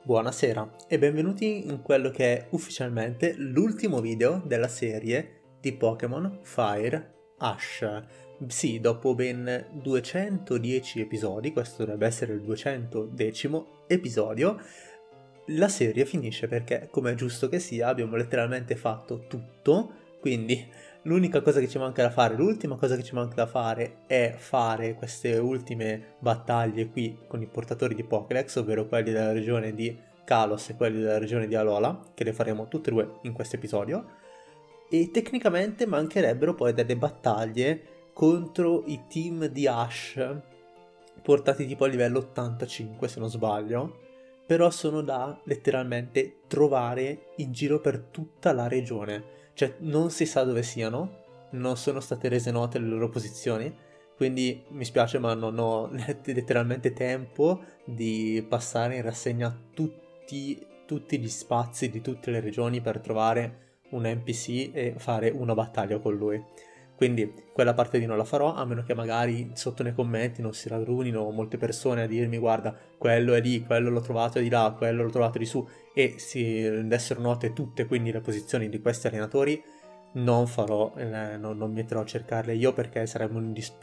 Buonasera e benvenuti in quello che è ufficialmente l'ultimo video della serie di Pokémon Fire Ash. Sì, dopo ben 210 episodi, questo dovrebbe essere il 210° episodio, la serie finisce perché, come è giusto che sia, abbiamo letteralmente fatto tutto, quindi l'unica cosa che ci manca da fare, l'ultima cosa che ci manca da fare è fare queste ultime battaglie qui con i portatori di Pokédex, ovvero quelli della regione di Kalos e quelli della regione di Alola, che le faremo tutte e due in questo episodio, e tecnicamente mancherebbero poi delle battaglie contro i team di Ash, portati tipo a livello 85 se non sbaglio, però sono da letteralmente trovare in giro per tutta la regione. Cioè non si sa dove siano, non sono state rese note le loro posizioni, quindi mi spiace ma non ho letteralmente tempo di passare in rassegna tutti gli spazi di tutte le regioni per trovare un NPC e fare una battaglia con lui. Quindi quella parte lì non la farò, a meno che magari sotto nei commenti non si radunino molte persone a dirmi guarda, quello è lì, quello l'ho trovato di là, quello l'ho trovato di su, e si rendessero note tutte quindi le posizioni di questi allenatori. Non farò, non mi metterò a cercarle io perché sarebbe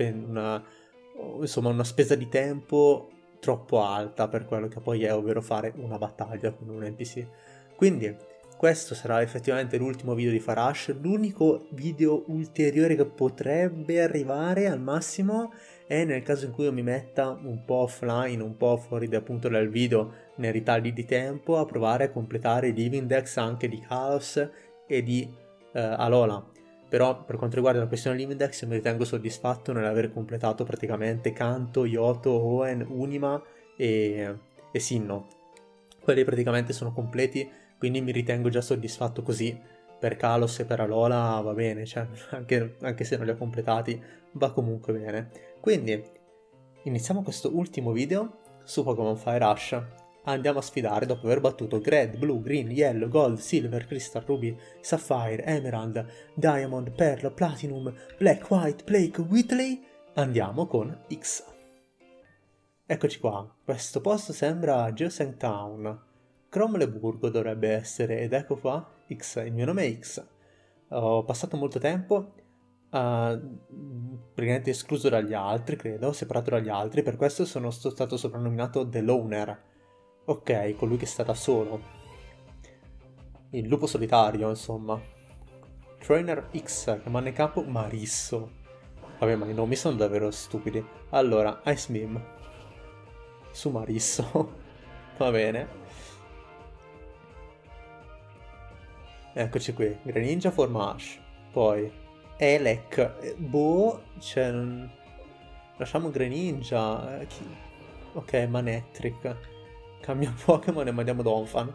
una spesa di tempo troppo alta per quello che poi è, ovvero fare una battaglia con un NPC. Quindi questo sarà effettivamente l'ultimo video di Farash. L'unico video ulteriore che potrebbe arrivare al massimo è nel caso in cui io mi metta un po' offline, un po' fuori appunto dal video, nei ritagli di tempo, a provare a completare i Living Dex anche di Chaos e di Alola. Però per quanto riguarda la questione Living Dex mi ritengo soddisfatto nell'aver completato praticamente Kanto, Yoto, Hoenn, Unima e Sinnoh. Quelli praticamente sono completi, quindi mi ritengo già soddisfatto così. Per Kalos e per Alola va bene, cioè anche se non li ho completati va comunque bene. Quindi iniziamo questo ultimo video su Pokémon Fire Ash. Andiamo a sfidare dopo aver battuto Red, Blue, Green, Yellow, Gold, Silver, Crystal, Ruby, Sapphire, Emerald, Diamond, Pearl, Platinum, Black, White, Plague, Whitley. Andiamo con X. Eccoci qua, questo posto sembra Geoseng Town. Cromleburgo dovrebbe essere, ed ecco qua, X, il mio nome è X. Ho passato molto tempo, praticamente escluso dagli altri, credo, separato dagli altri, per questo sono stato soprannominato The Loner. Ok, colui che sta da solo. Il lupo solitario, insomma. Trainer X, che manda in campo Marisso. Vabbè, ma i nomi sono davvero stupidi. Allora, Ice Beam. Su Marisso. Va bene. Eccoci qui. Greninja forma Ash. Poi Elec. Boh. Cioè... Lasciamo Greninja. Ok, Manectric. Cambia Pokémon e mandiamo Donphan.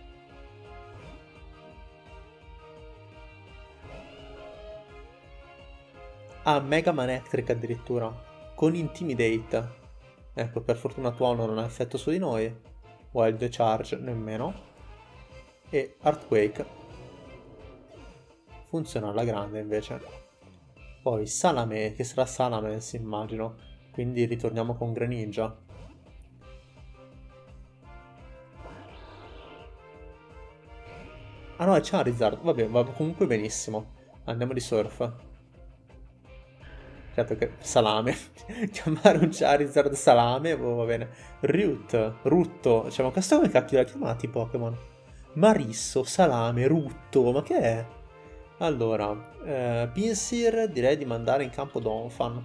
Ah, Mega Manectric addirittura. Con Intimidate. Ecco, per fortuna Tuono non ha effetto su di noi. Wild Charge nemmeno. E Earthquake. Funziona alla grande invece. Poi Salame, che sarà Salamence immagino. Quindi ritorniamo con Greninja. Ah no, è Charizard. Vabbè, va comunque benissimo. Andiamo di Surf. Certo che salame. Chiamare un Charizard salame, boh, va bene. Rutto. Cioè, ma questo come cacchio l'ha chiamati Pokémon? Marisso, salame, Rutto, ma che è? Allora, Pinsir direi di mandare in campo Donphan.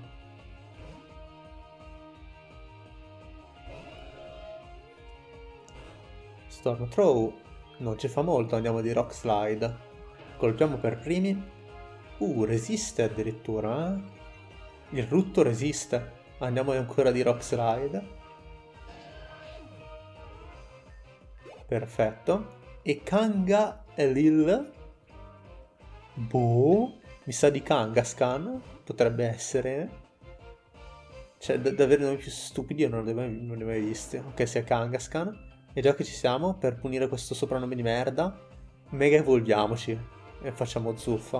Storm Throw. Non ci fa molto, andiamo di Rock Slide. Colpiamo per primi. Resiste addirittura, eh? Il Rutto resiste. Andiamo ancora di Rock Slide. Perfetto. E Kanga e Lil. Boh. Mi sa di Kangaskhan. Potrebbe essere. Cioè, davvero i nomi più stupidi io non li ho mai visti. Ok, sia Kangaskhan. E già che ci siamo, per punire questo soprannome di merda, mega evolviamoci. E facciamo zuffa.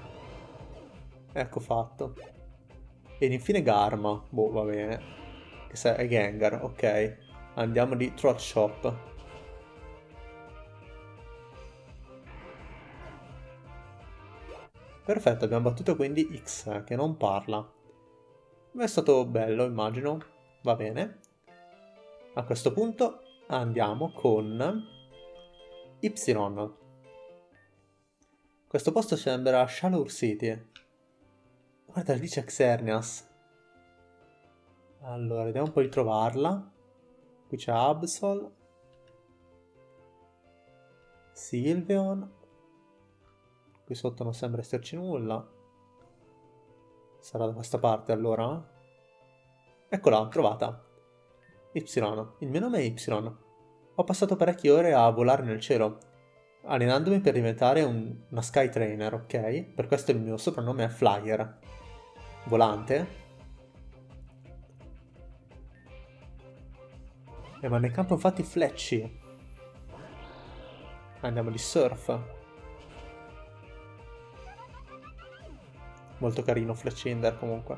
Ecco fatto. Ed infine Garma. Boh, va bene. Che è Gengar, ok. Andiamo di Throat Shop. Perfetto, abbiamo battuto quindi X, che non parla. È stato bello, immagino. Va bene. A questo punto andiamo con Y. Questo posto sembra Shallow City. Guarda, lì c'è Xerneas. Allora, vediamo un po' di trovarla. Qui c'è Absol. Sylveon. Qui sotto non sembra esserci nulla. Sarà da questa parte allora? Eccola, trovata. Y. Il mio nome è Y. Ho passato parecchie ore a volare nel cielo, allenandomi per diventare una Sky Trainer, ok? Per questo il mio soprannome è Flyer. Volante. Ma nel campo infatti Fletchy. Andiamo di Surf. Molto carino Fletchinder comunque.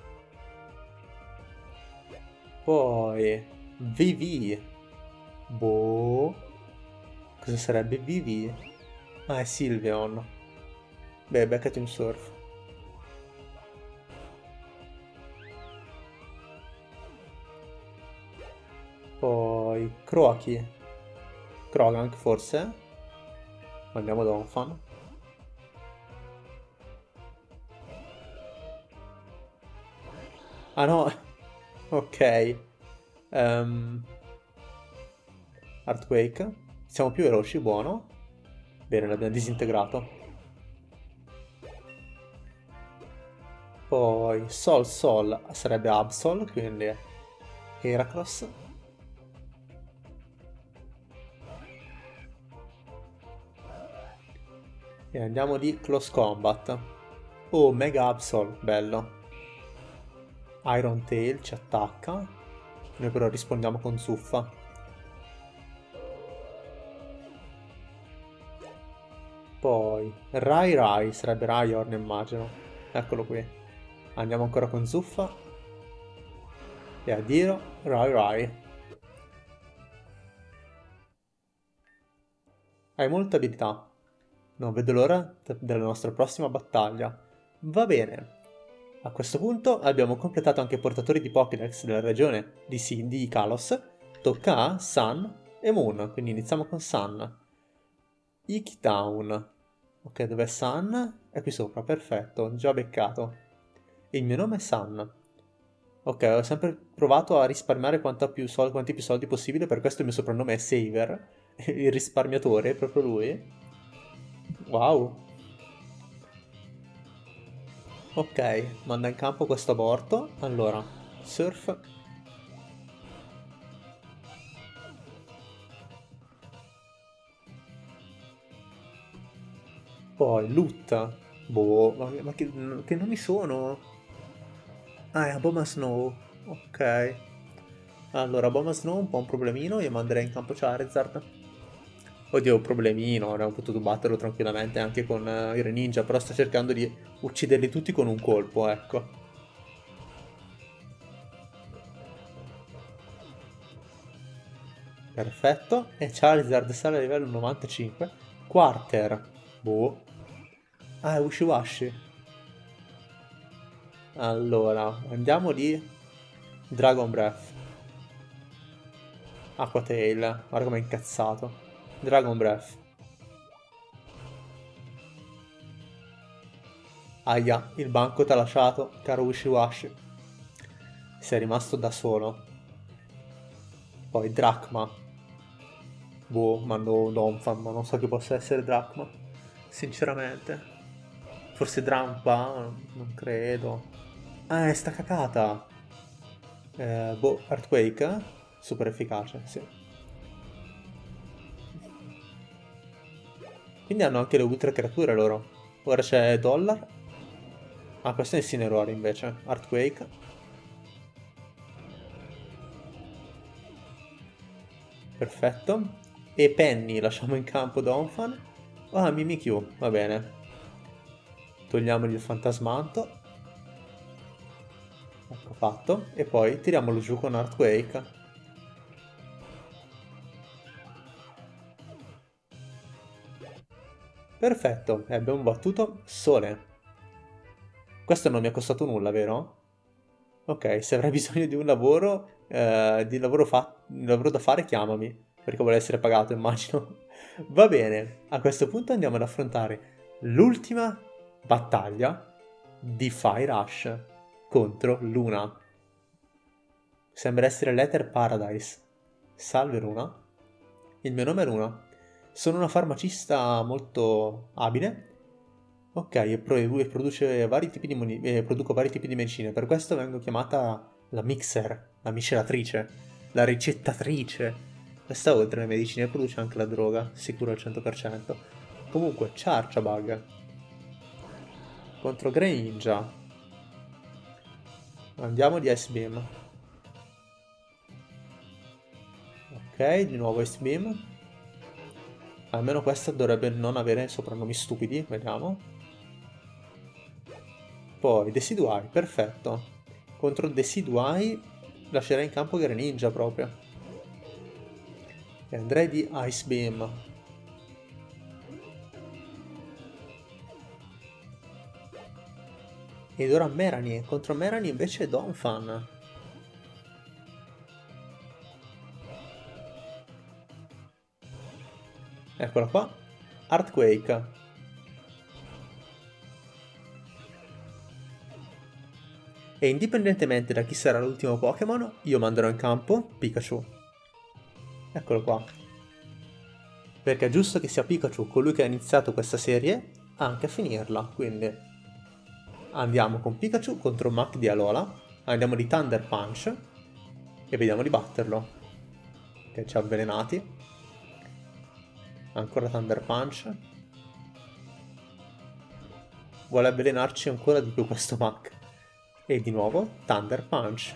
Poi VV. Boh. Cosa sarebbe VV? Ah, è Sylveon. Beh, beccati un Surf. Poi Croaky. Krogank forse? Andiamo da Donphan. Ah no, ok. Earthquake. Siamo più veloci, buono. Bene, l'abbiamo disintegrato. Poi Sol sarebbe Absol, quindi Heracross. E andiamo di Close Combat. Oh, Mega Absol, bello. Iron Tail ci attacca. Noi però rispondiamo con Zuffa. Poi Rai sarebbe Raiorn, immagino. Eccolo qui. Andiamo ancora con Zuffa. E addio Rai. Hai molta abilità. Non vedo l'ora della nostra prossima battaglia. Va bene. A questo punto abbiamo completato anche i portatori di Pokédex della regione di Kalos. Tocca a Sun e Moon, quindi iniziamo con Sun. Ikitown. Ok, dov'è Sun? È qui sopra, perfetto, già beccato. Il mio nome è Sun. Ok, ho sempre provato a risparmiare quanti più soldi possibile, per questo il mio soprannome è Saver, il risparmiatore, proprio lui. Wow. Ok, manda in campo questo aborto. Allora, Surf. Poi Loot. Boh, ma che nomi sono? Ah, è Aboma Snow. Ok. Allora, Aboma Snow un po' un problemino, io manderei in campo Charizard. Oddio, problemino, avremmo potuto batterlo tranquillamente anche con i Greninja, però sto cercando di ucciderli tutti con un colpo, ecco. Perfetto, e Charizard sale a livello 95. Quarter. Boh. Ah, è Wishiwashi. Allora, andiamo di Dragon Breath. Aqua Tail, guarda com'è incazzato. Dragon Breath. Aia, il banco t'ha lasciato, caro Wishiwashi. Sei rimasto da solo. Poi Drachma. Boh, mando Donphan, ma non so chi possa essere Drachma. Sinceramente. Forse Drampa? Non credo. Ah, è sta cacata. Boh, Earthquake? Super efficace, sì. Quindi hanno anche le ultra creature loro. Ora c'è Dollar. Ah, questo è Incineroar invece. Earthquake. Perfetto. E Penny lasciamo in campo Donphan. Ah, Mimikyu, va bene. Togliamogli il fantasmanto. Ecco fatto, e poi tiriamolo giù con Earthquake. Perfetto, e abbiamo battuto Sole. Questo non mi è costato nulla, vero? Ok, se avrai bisogno di un lavoro, di lavoro da fare, chiamami, perché vuole essere pagato, immagino. Va bene, a questo punto andiamo ad affrontare l'ultima battaglia di Fire Rush contro Luna. Sembra essere l'Ether Paradise. Salve Luna, il mio nome è Luna. Sono una farmacista molto abile. Ok, e produce vari tipi produco vari tipi di medicine, per questo vengo chiamata la mixer, la miscelatrice, la ricettatrice. Questa oltre alle medicine produce anche la droga, sicuro al 100%. Comunque, Charjabug contro Greninja. Andiamo di Ice Beam. Ok, di nuovo Ice Beam. Almeno questa dovrebbe non avere soprannomi stupidi, vediamo. Poi Decidueye, perfetto. Contro Decidueye lascerei in campo Greninja proprio. E andrei di Ice Beam. Ed ora Meranie. Contro Meranie invece Donphan. Eccola qua. Earthquake. E indipendentemente da chi sarà l'ultimo Pokémon, io manderò in campo Pikachu. Eccolo qua. Perché è giusto che sia Pikachu colui che ha iniziato questa serie anche a finirla, quindi andiamo con Pikachu contro Mac di Alola, andiamo di Thunder Punch e vediamo di batterlo. Che ci ha avvelenati. Ancora Thunder Punch. Vuole avvelenarci ancora di più questo Mac. E di nuovo Thunder Punch.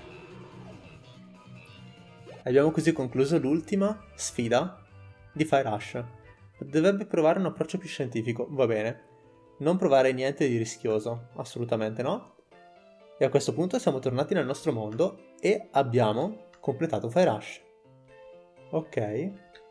Abbiamo così concluso l'ultima sfida di Fire Rush. Dovrebbe provare un approccio più scientifico, va bene. Non provare niente di rischioso, assolutamente no. E a questo punto siamo tornati nel nostro mondo e abbiamo completato Fire Rush. Ok.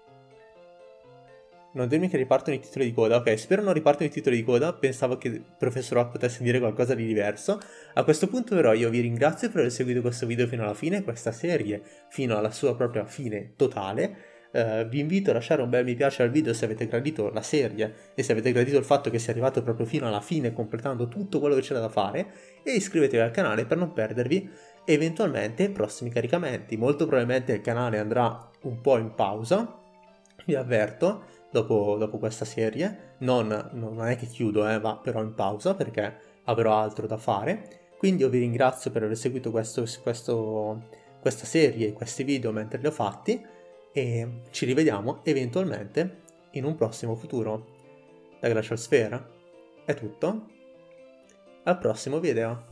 Non dirmi che ripartono i titoli di coda. Ok, spero non ripartano i titoli di coda. Pensavo che il Professor Oak potesse dire qualcosa di diverso. A questo punto però io vi ringrazio per aver seguito questo video fino alla fine, questa serie fino alla sua propria fine totale. Vi invito a lasciare un bel mi piace al video se avete gradito la serie e se avete gradito il fatto che sia arrivato proprio fino alla fine completando tutto quello che c'era da fare, e iscrivetevi al canale per non perdervi eventualmente prossimi caricamenti. Molto probabilmente il canale andrà un po' in pausa, vi avverto, dopo questa serie. Non è che chiudo, va però in pausa perché avrò altro da fare. Quindi io vi ringrazio per aver seguito questa serie e questi video mentre li ho fatti, e ci rivediamo eventualmente in un prossimo futuro. Da Glacial Sphere è tutto, al prossimo video.